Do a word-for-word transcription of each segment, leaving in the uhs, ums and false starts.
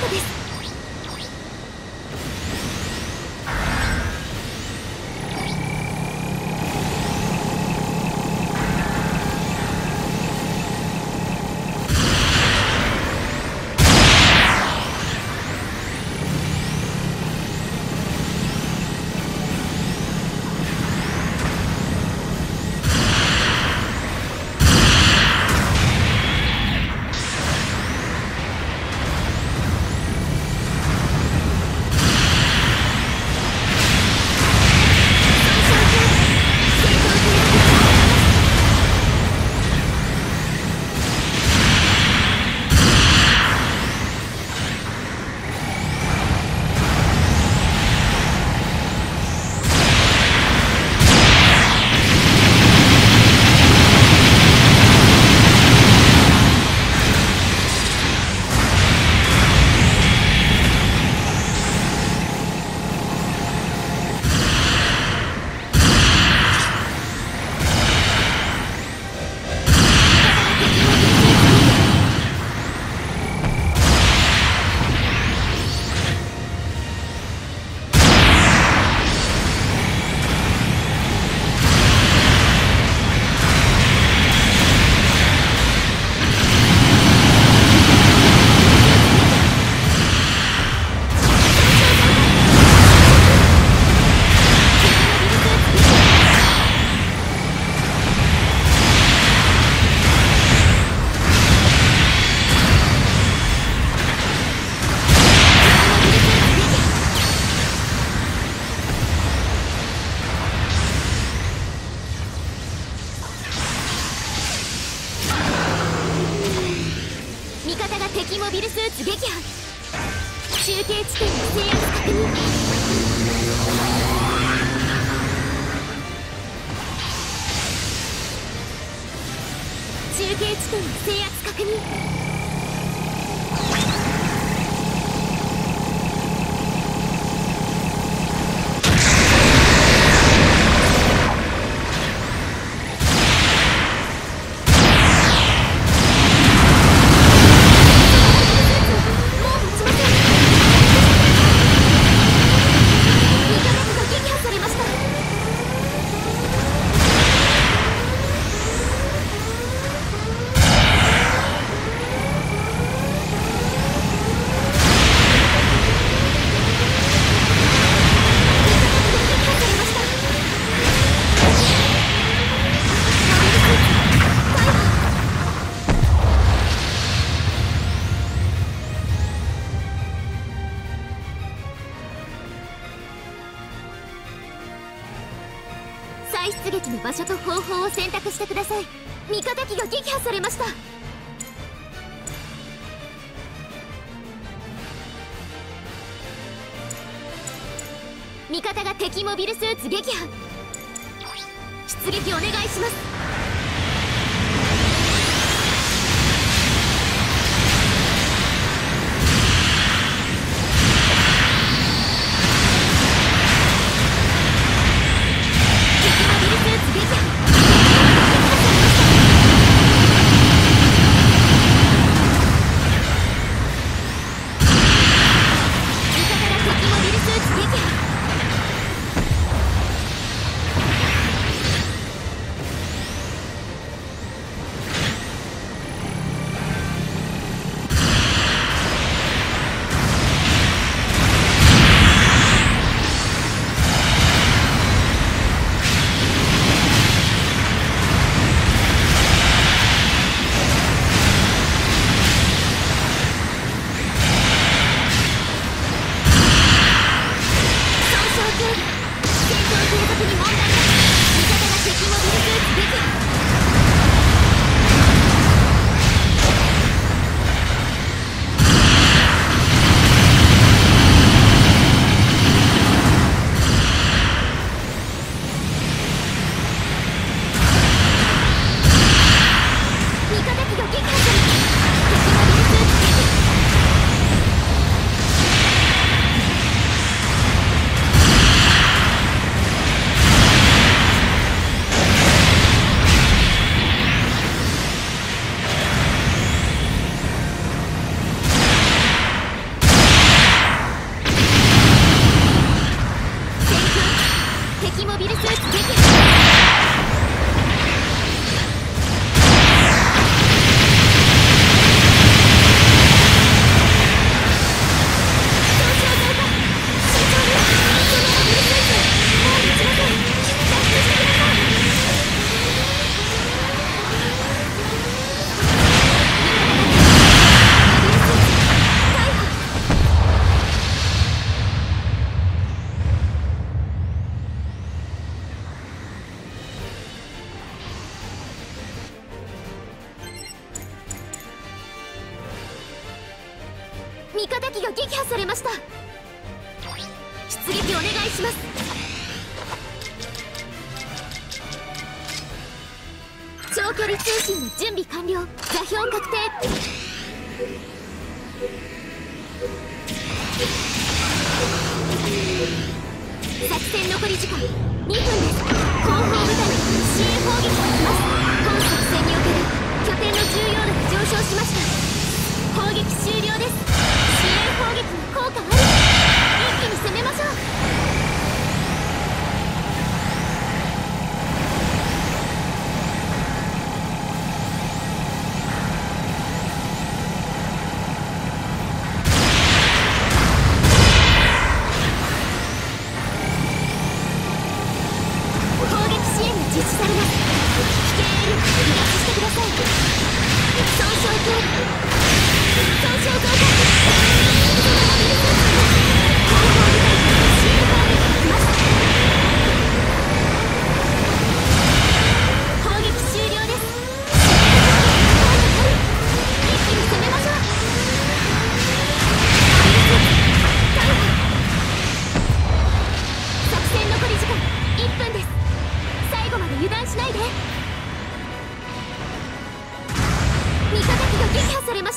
トです。敵モビルスーツ撃破。中継地点の制圧確認。中継地点の制圧確認。再出撃の場所と方法を選択してください。味方機が撃破されました。味方が敵モビルスーツ撃破。出撃お願いします。 味方機が撃破されました。出撃お願いします。長距離通信の準備完了。座標確定。作戦残り時間にふんです。後方部隊に支援砲撃が来ます。本作戦における拠点の重要度が上昇しました。砲撃終了です。支援砲撃の効果あり。一気に攻めましょう。実施されます。危険エリアを離脱してください。損傷強化、損傷増加、そのモビルスーツが後方部隊から支援砲撃が来ます。砲撃終了です。一気に攻めましょう。モビルスーツ逮捕。作戦残り時間いっぷんです。最後まで油断しないで。味方機が撃破されました。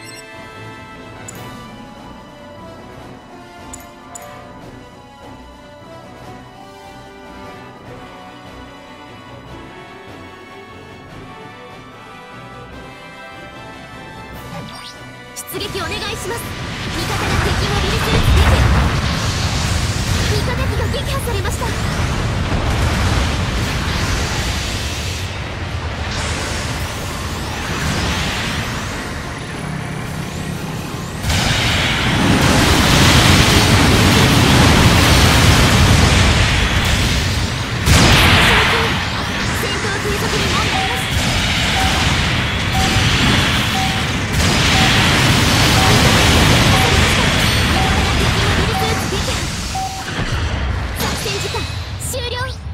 出撃お願いします。味方が敵モビルスーツ撃破。味方機が撃破されました。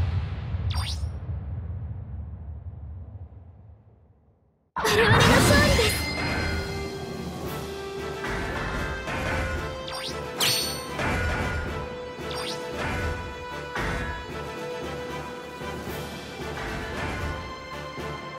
我々の勝利。